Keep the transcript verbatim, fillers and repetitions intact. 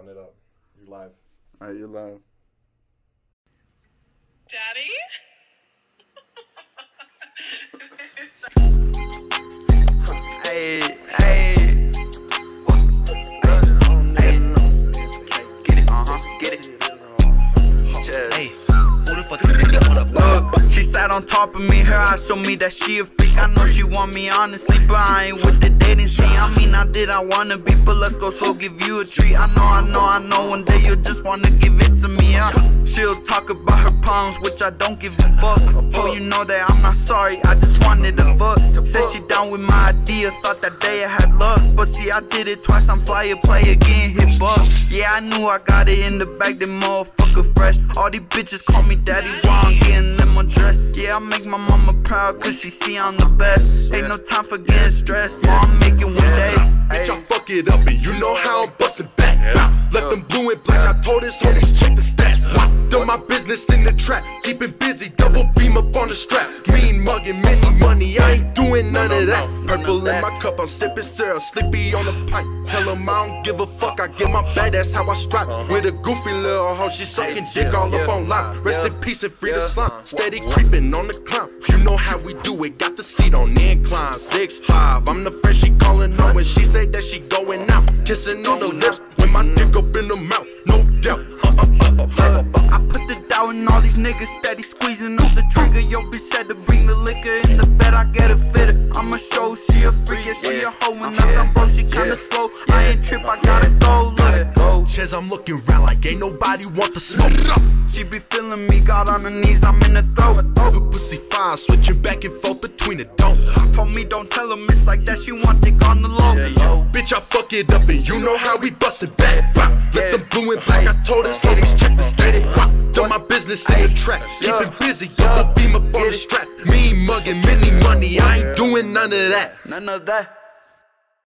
Run it up. You live. Alright, you live. Daddy? Hey, hey. Get it, uh-huh, get it. Chezzz. Hey, who the fuck is this one up? Look, she sat on top of me, her eyes show me that she a freak. I know she want me honestly, but I ain't with the dating scene. I mean, I did, I wanna be, but let's go slow, give you a treat. I know, I know, I know, one day you'll just wanna give it to me, huh? She'll talk about her problems, which I don't give a fuck. Oh, you know that I'm not sorry, I just wanted to fuck. Said she down with my idea, thought that day I had luck. But see, I did it twice, I'm flyer, play again, hit buck. Yeah, I knew I got it in the bag, that motherfucker fresh. All these bitches call me daddy while I'm getting them undressed. Yeah, I make my mama proud, cause she see I'm the best. Ain't no time for getting stressed, mom, I'm making one day. Bitch, I fuck it up and you know how I'm bustin' back. Left them blue and black, I told his homies check the stats. Done my business in the trap, keeping busy, double beam up on the strap. Mean mugging, many money, I ain't doing none of that. Purple in my cup, I'm sipping syrup, sleepy on the pipe. Tell him I don't give a fuck, I get my bag, that's how I strike. With a goofy little hoe, she sucking dick all up on line. Rest in peace and free the slime, steady creeping on the climb. You know how we do it, got the seat on the incline. Six five, I'm the friend she calling on when she say that she going out. Kissing on the lips, with my dick up in the mouth, no doubt. Uh, uh, uh, uh, uh. I put the doubt in all these niggas steady squeezing up the trigger. Yo, bitch said to bring the liquor in the bed, I get a fitter. I'ma show she a freak, yeah, she a hoe. When I am broke, she kinda slow. I ain't trip, I gotta go, let it go. Chezzz, I'm looking round like ain't nobody want the smoke. She be feeling me, got on her knees, I'm in the throat. The pussy fine, switching back and forth between the don't. Told me don't tell him it's like that, she want dick on the low. Bitch, I fuck it up and you know how we bustin' back. Let them blue and black, I told his homies check the stats. Done my business in the trap, keeping busy, double beam up on the strap. Me mugging, many money, I ain't doing none of that. None of that.